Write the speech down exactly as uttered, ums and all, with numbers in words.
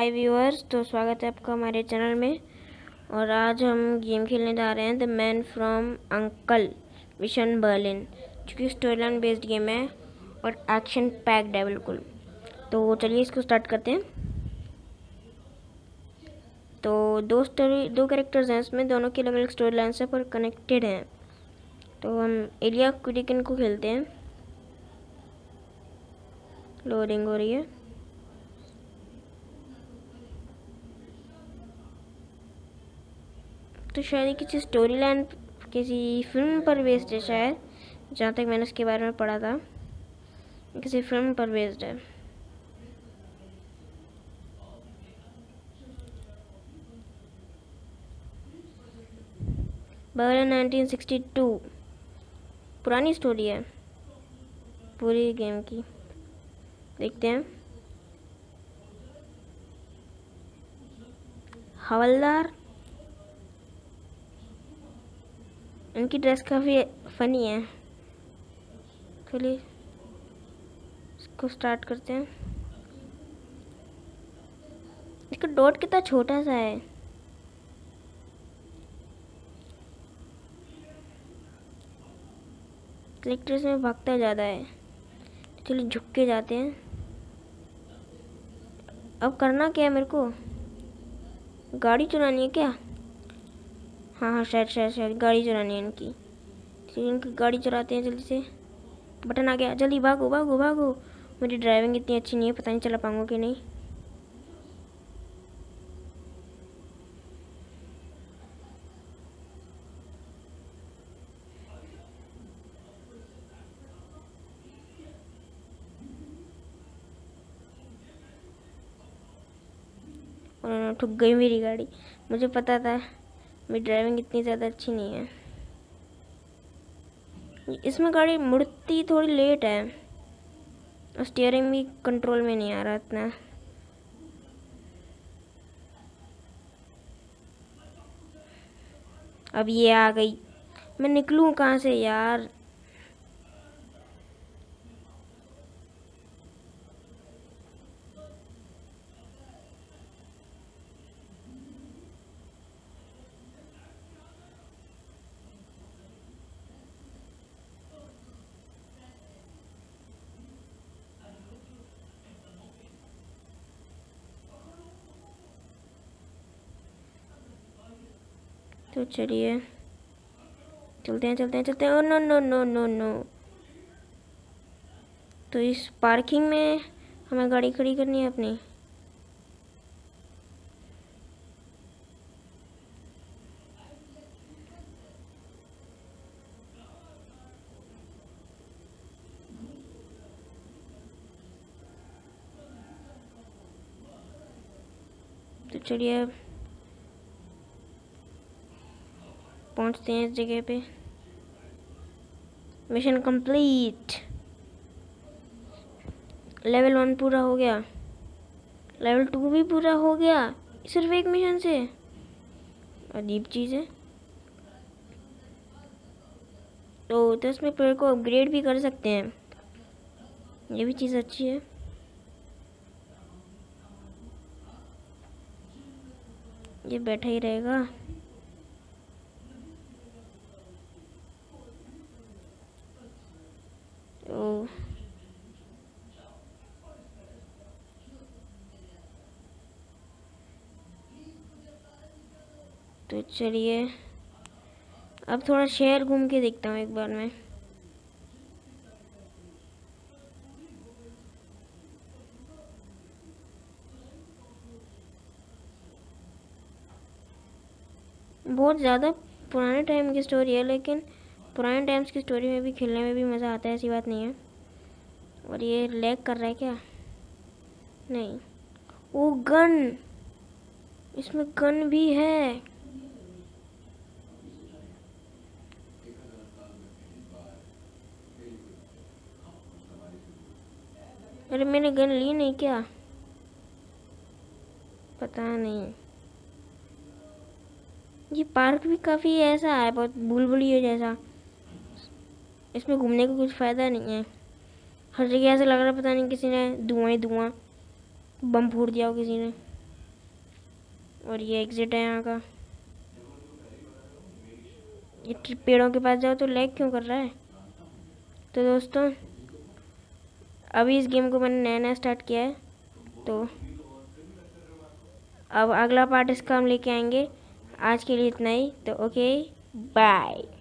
हाय viewers, तो स्वागत है आपका हमारे चैनल में। और आज हम गेम खेलने जा रहे हैं the man from uncle mission Berlin, जो कि स्टोरी लाइन बेस्ड गेम है और एक्शन पैक्ड है बिल्कुल। तो चलिए इसको स्टार्ट करते हैं। तो दो स्टोरी दो कैरेक्टर्स हैं इसमें, दोनों की अलग अलग स्टोरी लाइन से पर कनेक्टेड हैं। तो हम एलिया कुरिकन को खेलते हैं। लोडिंग हो रही है। तो शायद किसी स्टोरी लाइन किसी फिल्म पर बेस्ड है शायद, जहाँ तक मैंने इसके बारे में पढ़ा था। किसी फिल्म पर बेस्ड है। बर्लिन नाइनटीन सिक्सटी टू पुरानी स्टोरी है पूरी गेम की। देखते हैं। हवलदार, इनकी ड्रेस काफ़ी फनी है। चलिए इसको स्टार्ट करते हैं। इसका डॉट कितना छोटा सा है। कैरेक्टर्स में भागता ज़्यादा है। चलिए झुक के जाते हैं। अब करना क्या है मेरे को? गाड़ी चुरानी है क्या? हाँ हाँ शायद शायद शायद गाड़ी चुरानी है इनकी। चलिए इनकी गाड़ी चुराते हैं जल्दी से। बटन आ गया, जल्दी भागो भागो भागो। मेरी ड्राइविंग इतनी अच्छी नहीं है, पता नहीं चला पाऊंगा कि नहीं। उन्होंने ठुक गई मेरी गाड़ी। मुझे पता था मेरी ड्राइविंग इतनी ज़्यादा अच्छी नहीं है। इसमें गाड़ी मुड़ती थोड़ी लेट है और स्टीयरिंग भी कंट्रोल में नहीं आ रहा इतना। अब ये आ गई, मैं निकलूं कहाँ से यार? तो चलिए चलते हैं चलते हैं चलते हैं। Oh no no no no no. तो इस पार्किंग में हमें गाड़ी खड़ी करनी है अपनी। तो चलिए पहुंचते हैं इस जगह पे। Mission complete. लेवल वन पूरा हो गया, लेवल टू भी पूरा हो गया सिर्फ एक मिशन से। अजीब चीज़ है। तो दस में प्लेयर को अपग्रेड भी कर सकते हैं, ये भी चीज़ अच्छी है। ये बैठा ही रहेगा। तो तो चलिए अब थोड़ा शहर घूम के देखता हूँ एक बार मैं। बहुत ज़्यादा पुराने टाइम की स्टोरी है, लेकिन पुराने टाइम्स की स्टोरी में भी खेलने में भी मज़ा आता है, ऐसी बात नहीं है। और ये लैग कर रहा है क्या? नहीं। वो गन, इसमें गन भी है। अरे मैंने गन ली नहीं क्या? पता नहीं। ये पार्क भी काफ़ी ऐसा है, बहुत बुलबुलिया जैसा। इसमें घूमने का कुछ फ़ायदा नहीं है। हर जगह ऐसा लग रहा है पता नहीं किसी ने धुआं ही धुआं बम फोड़ दिया हो किसी ने। और ये एग्ज़िट है यहाँ का। ये पेड़ों के पास जाओ तो लैग क्यों कर रहा है। तो दोस्तों अभी इस गेम को मैंने नया नया स्टार्ट किया है, तो अब अगला पार्ट इसका हम लेके आएंगे। आज के लिए इतना ही, तो ओके बाय।